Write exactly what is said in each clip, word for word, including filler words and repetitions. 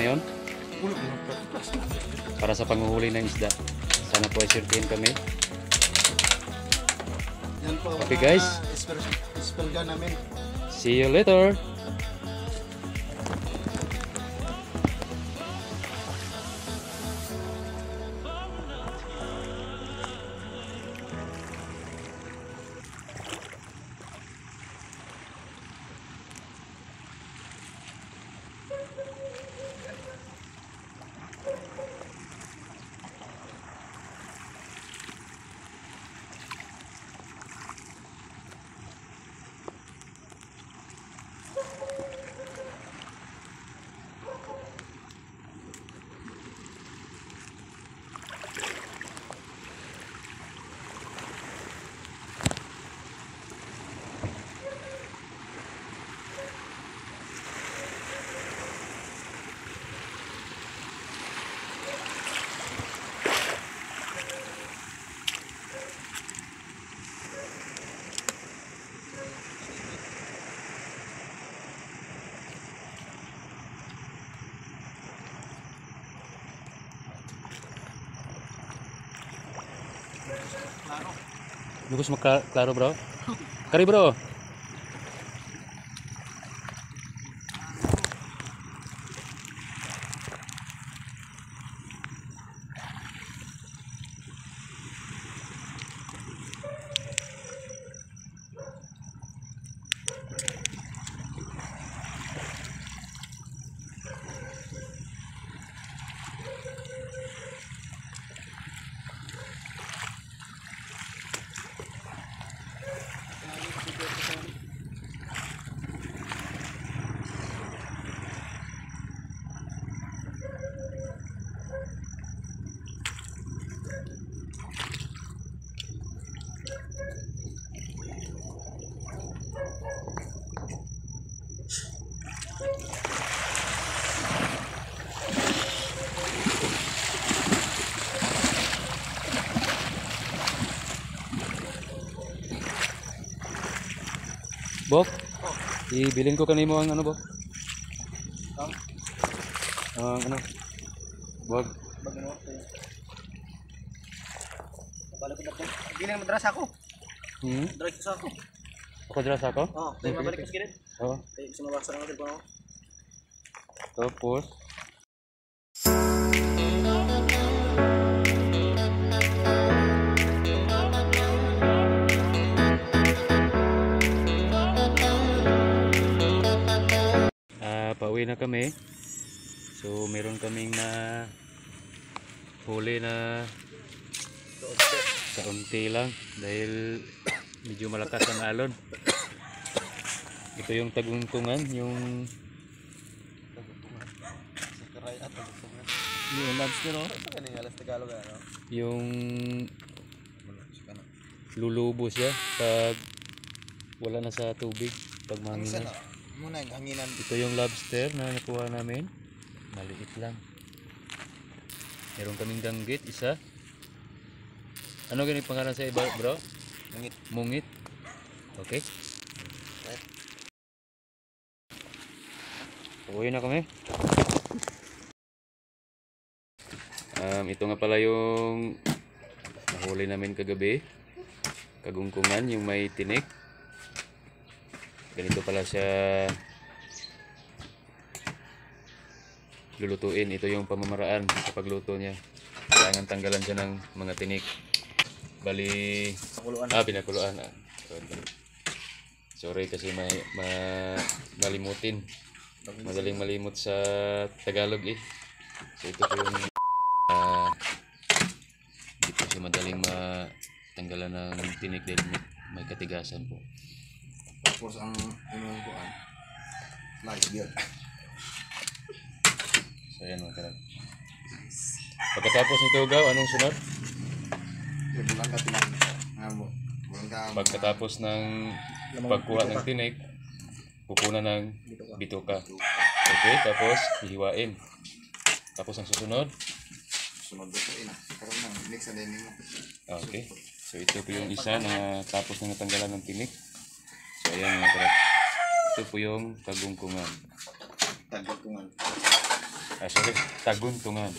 ngayon para sa panguhuli ng isda. Sana po ay sirtihin kami. Yan po. Okay guys. Ispelga namin. See you later. Klaro. Bagus klaro bro. Kari bro. Bok, ibilin ko kanimo ang ano, Bok? Ang? Ang ano? Bok. Bagano ko. Balik ko dapat. Bilin mo dras ako. Hmm? Dras sa ako. Ako dras ako? Oo, tayo mabalik ko sa gilid. Oo. Tayo sumabasa ng telepono ko. Tapos pauwi na kami. So meron kaming na huli na kaunti lang dahil medyo malakas ang alon. Ito yung tagungtungan, yung Sakaray at tagungtungan. Yung lobster oh. Ito kanina alas Tagalog ano. Yung lulubos siya pag wala na sa tubig, pag mahangin. Muna yung hanginan. Ito yung lobster na nakuha namin. Maliit lang. Meron kaming danggit, isa. Ano ganit pangalan sa iba, bro? Mungit. Mungit. Okay. Right. Uwi na kami. Um, ito nga pala yung nahuli namin kagabi. Kagungkungan, yung may tinik. Ganito pala siya lulutuin. Ito yung pamamaraan sa pagluto niya. Kailangan tanggalan siya ng mga tinik. Bali, Pakuluan. ah, pinakuluan. Ah. Sorry kasi may ma, malimutin. Madaling malimot sa Tagalog eh. So ito po yung uh, hindi po siya madaling matanggalan ng tinik dahil may katigasan po. Tapos ang ano ko an nice beer. So yan mga karag. Pagkatapos nito gaw, anong sunod? Bulan ka tinan. Ngamo. Bulan ka. Pagkatapos ng pagkuha ng tinik, pupunan ng bituka. Okay, tapos hihiwain. Tapos ang susunod, sunod dito ina. Karon na next na din mo. okay. So ito po yung isa na tapos na natanggalan ng tinik. So ayan mga karag. Ito po yung tagungkungan. Tagungkungan. Ay, sorry, taguntungan.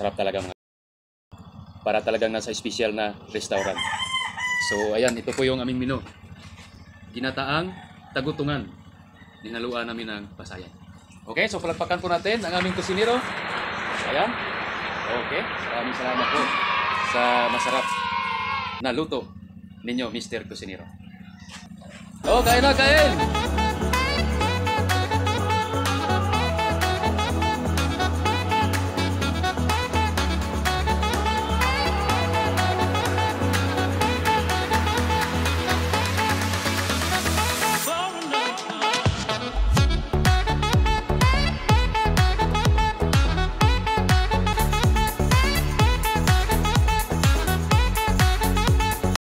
masarap talaga mga para talagang nasa special na restaurant. So ayan, ito po yung aming menu. Ginataang tagutungan. Dinaluan namin ng pasayan. Okay, so palagpakan po natin ang aming kusinero. Ayan. Okay, maraming salamat po sa masarap na luto ninyo, Mister Kusinero. Oh, kain na, kain!